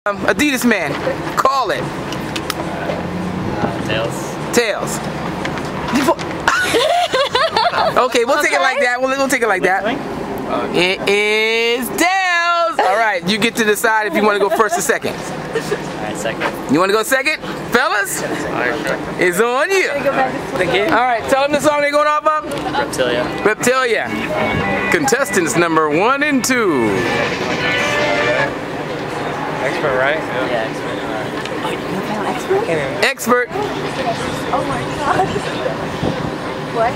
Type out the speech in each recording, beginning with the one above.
Adidas man, call it. Tails. Tails. Okay, we'll take it like that. We'll take it like that. It is Tails. All right, you get to decide if you want to go first or second. Alright, second. You want to go second, fellas? It's on you. All right, tell them the song they're going off of. Reptilia. Reptilia. Contestants number 1 and 2. Expert, right? Yeah, expert. Expert. Oh my god. What?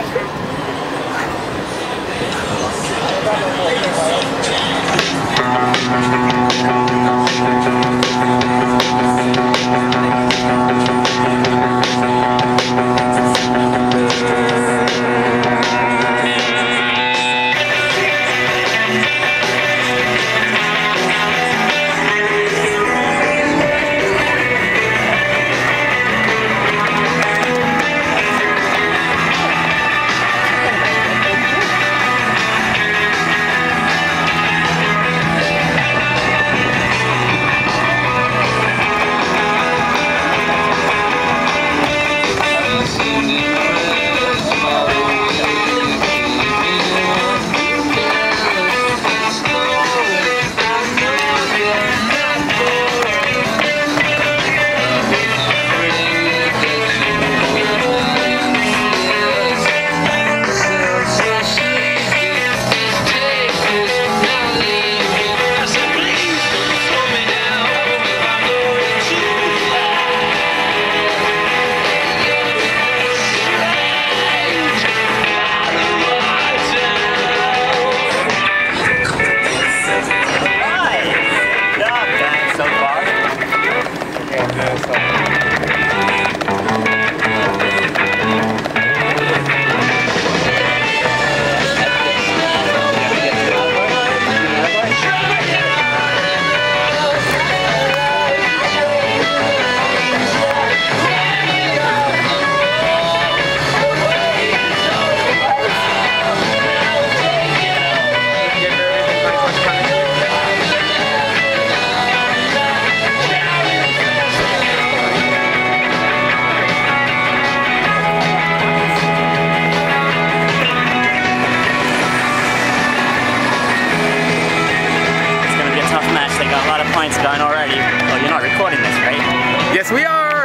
Points done already. Oh, you're not recording this, right? Yes, we are.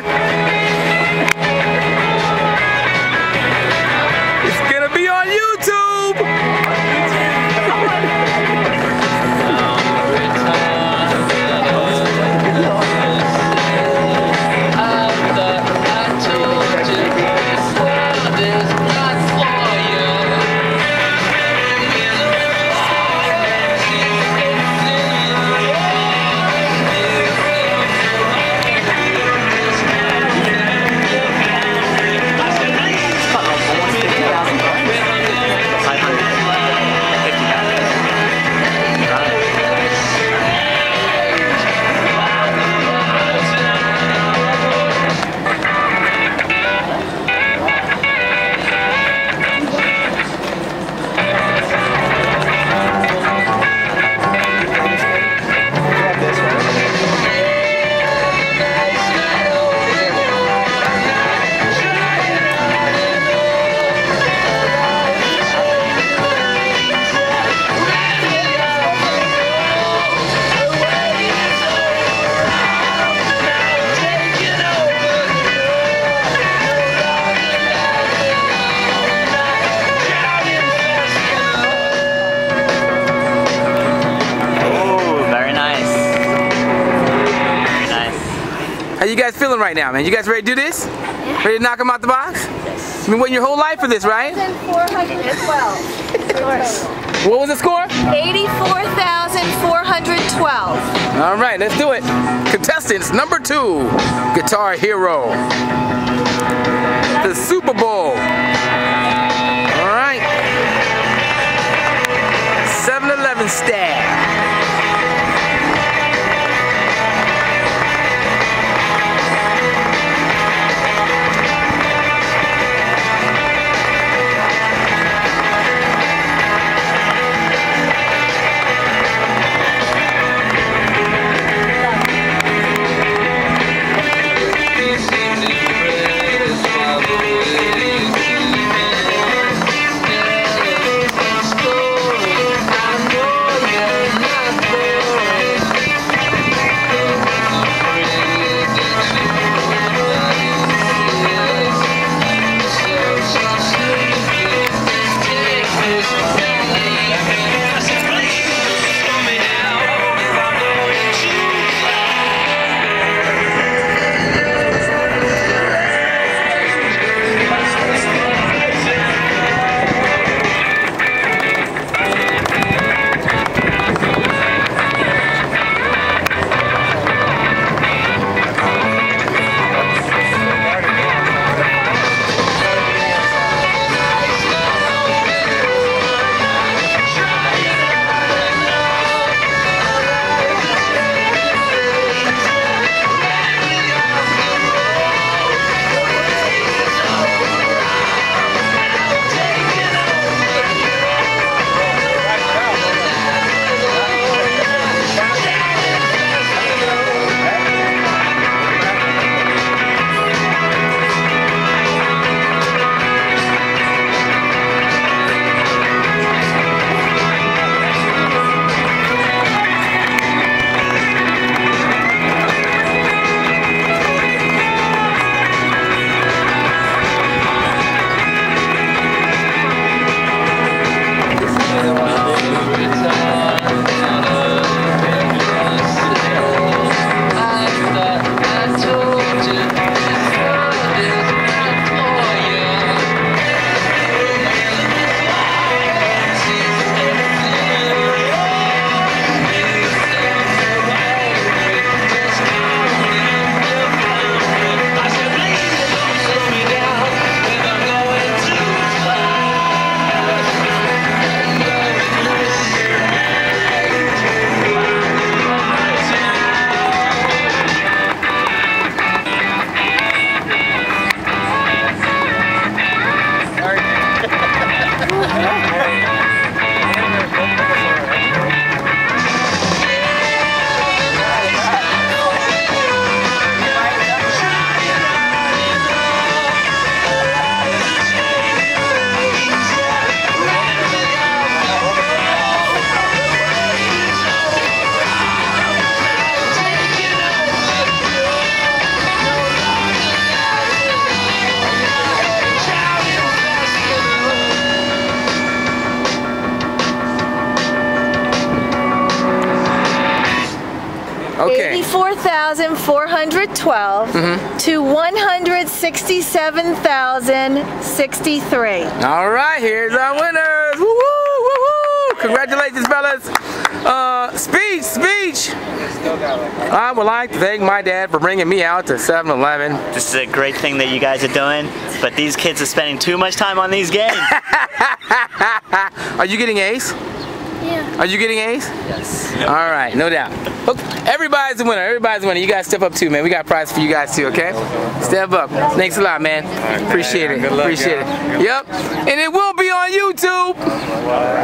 It's gonna be on YouTube. How you guys feeling right now, man? You guys ready to do this? Yeah. Ready to knock them out the box? Yes. You've been waiting your whole life for this, right? 412. What was the score? 84,412. All right, let's do it. Contestants number 2, Guitar Hero. The Super Bowl. All right. 7-Eleven stab. 4,412 to 167,063. All right, here's our winners. Woo woo, woo woo! Congratulations, fellas. Speech. I would like to thank my dad for bringing me out to 7-Eleven. This is a great thing that you guys are doing, but these kids are spending too much time on these games. Are you getting A's? Yeah. Are you getting A's? Yes. All right, no doubt. Look, everybody's a winner. Everybody's a winner. You guys step up too, man. We got a prize for you guys too, okay? Step up. Thanks a lot, man. Appreciate it. Good luck, Appreciate it. Yep. And it will be on YouTube.